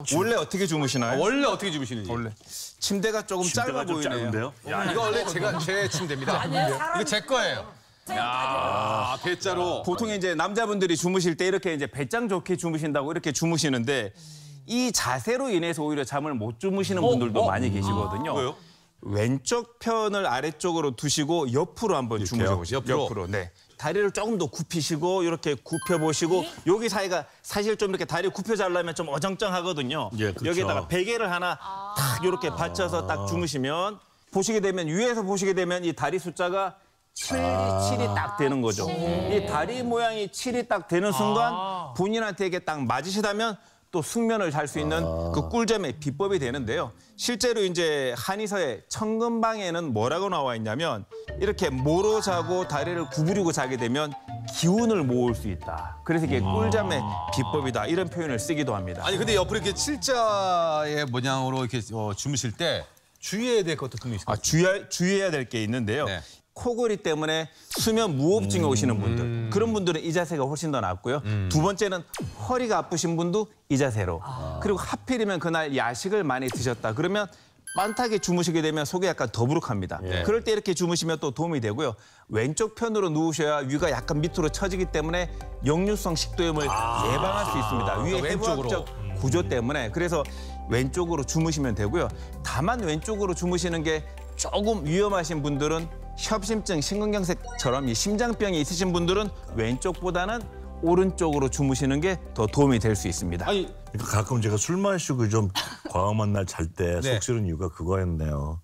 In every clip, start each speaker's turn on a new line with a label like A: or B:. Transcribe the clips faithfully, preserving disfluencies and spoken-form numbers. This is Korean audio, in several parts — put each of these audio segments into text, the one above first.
A: 원래 어떻게 주무시나요?
B: 아, 원래 어떻게 주무시는지.
A: 원래 침대가 조금 짧아
C: 좀
A: 보이네요.
C: 짧은데요?
B: 야, 이거 원래 제가 제 침대입니다. 이거 제 거예요. 야, 대자로.
A: 보통 이제 남자분들이 주무실 때 이렇게 이제 배짱 좋게 주무신다고 이렇게 주무시는데 이 자세로 인해서 오히려 잠을 못 주무시는 분들도
B: 어?
A: 많이 계시거든요.
B: 왜요?
A: 왼쪽 편을 아래쪽으로 두시고 옆으로 한번 주무셔 보시죠.
B: 옆으로?
A: 옆으로. 네. 다리를 조금 더 굽히시고 이렇게 굽혀 보시고 여기 사이가 사실 좀 이렇게 다리 굽혀 자려면 좀 어정쩡하거든요.
C: 예, 그렇죠.
A: 여기다가 베개를 하나 탁 이렇게 받쳐서 딱 주무시면 보시게 되면 위에서 보시게 되면 이 다리 숫자가 칠이, 칠이 딱 되는 거죠. 이 다리 모양이 칠이 딱 되는 순간 본인한테 이게 딱 맞으시다면 또 숙면을 잘 수 있는 그 꿀잠의 비법이 되는데요. 실제로 이제 한의서의 천근방에는 뭐라고 나와 있냐면 이렇게 모로 자고 다리를 구부리고 자게 되면 기운을 모을 수 있다. 그래서 이게 꿀잠의 비법이다. 이런 표현을 쓰기도 합니다.
B: 아니 근데 옆으로 이렇게 칠자의 모양으로 이렇게 어, 주무실 때 주의해야 될 것도 분명히 있을
A: 아,
B: 것 같아요.
A: 주의할, 주의해야 될 게 있는데요.
B: 네.
A: 코골이 때문에 수면 무호흡증이 오시는 분들. 그런 분들은 이 자세가 훨씬 더 낫고요. 두 번째는 허리가 아프신 분도 이 자세로. 그리고 하필이면 그날 야식을 많이 드셨다. 그러면 빤타게 주무시게 되면 속이 약간 더부룩합니다. 그럴 때 이렇게 주무시면 또 도움이 되고요. 왼쪽 편으로 누우셔야 위가 약간 밑으로 처지기 때문에 역류성 식도염을 예방할 수 있습니다. 위의
B: 왼쪽으로.
A: 해부학적 구조 때문에. 그래서 왼쪽으로 주무시면 되고요. 다만 왼쪽으로 주무시는 게 조금 위험하신 분들은 협심증, 심근경색처럼 이 심장병이 있으신 분들은 왼쪽보다는 오른쪽으로 주무시는 게 더 도움이 될 수 있습니다.
B: 아니
C: 그러니까 가끔 제가 술 마시고 좀 과음한 날 잘 때
B: 네.
C: 속 시리는 이유가 그거였네요.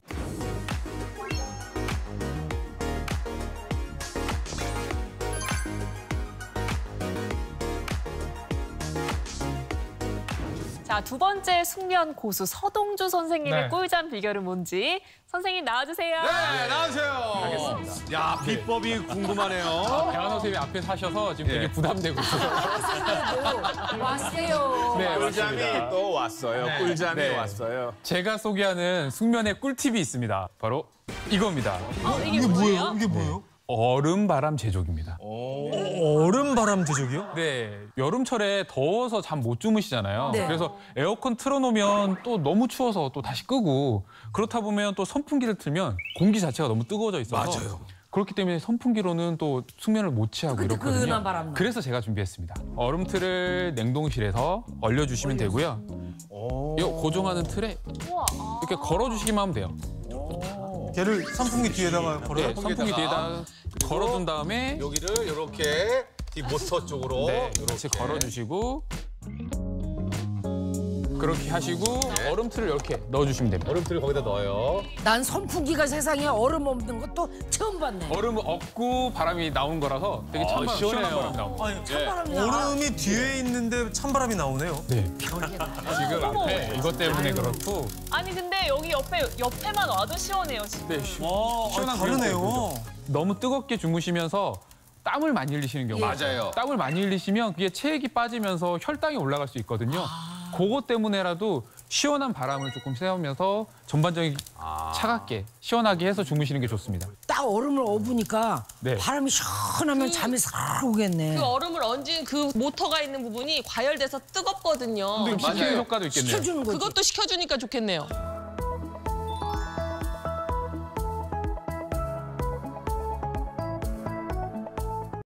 D: 자, 두 번째 숙면 고수 서동주 선생님의
E: 네.
D: 꿀잠 비결은 뭔지 선생님 나와주세요.
B: 네, 나오세요.
E: 알겠습니다.
B: 야, 비법이 궁금하네요.
E: 배환호 선생님이 앞에 사셔서 지금
B: 예.
E: 되게 부담되고 있어요.
D: 왔어요.
E: 네,
A: 꿀잠이
E: 맞습니다.
A: 또 왔어요.
E: 네.
A: 꿀잠이
E: 네.
A: 왔어요.
E: 제가 소개하는 숙면의 꿀팁이 있습니다. 바로 이겁니다.
D: 어, 이게 뭐예요?
F: 이게 뭐예요?
E: 얼음 바람 제조기입니다.
F: 얼음 바람 제조기요?
E: 네, 여름철에 더워서 잠 못 주무시잖아요.
D: 네.
E: 그래서 에어컨 틀어놓으면 또 너무 추워서 또 다시 끄고 그렇다 보면 또 선풍기를 틀면 공기 자체가 너무 뜨거워져 있어서
B: 맞아요.
E: 그렇기 때문에 선풍기로는 또 숙면을 못 취하고 이렇거든요.
D: 뜨끈한 바람만.
E: 그래서 제가 준비했습니다. 얼음틀을 냉동실에서 얼려주시면 되고요. 이 고정하는 틀에
D: 우와.
E: 이렇게 걸어주시기만 하면 돼요.
F: 걔를 선풍기 뒤에다가 걸어요?
E: 네, 선풍기 뒤에다 걸어둔 다음에
B: 여기를 이렇게 이 모터 쪽으로
E: 네,
B: 이렇게
E: 같이 걸어주시고 그렇게 하시고 얼음틀을 이렇게 넣어주시면 됩니다.
B: 얼음틀을 거기다 넣어요.
G: 난 선풍기가 세상에 얼음 없는 것도 처음 봤네.
E: 얼음 없고 바람이 나온 거라서 되게 찬바람, 시원한 바람이 나옵니다.
F: 아니,
G: 찬바람이 나.
F: 얼음이 뒤에 있는데 찬바람이 나오네요.
E: 네. 지금 앞에 이것 때문에 그렇고
D: 아니 근데 여기 옆에 옆에만 와도 시원해요 지금.
E: 네, 시,
F: 와,
E: 시원한
F: 아니, 다르네요.
E: 그죠? 너무 뜨겁게 주무시면서 땀을 많이 흘리시는 경우가 있어요.
B: 맞아요.
E: 땀을 많이 흘리시면 그게 체액이 빠지면서 혈당이 올라갈 수 있거든요. 그것 때문에라도 시원한 바람을 조금 쐬면서 전반적인 차갑게 시원하게 해서 주무시는 게 좋습니다.
G: 딱 얼음을 업으니까
E: 네.
G: 바람이 시원하면 잠이 싹 오겠네.
H: 그 얼음을 얹은 그 모터가 있는 부분이 과열돼서 뜨겁거든요.
E: 좀 식히는 효과도 있겠네요.
G: 시켜주는 거지.
H: 그것도 식혀주니까 좋겠네요.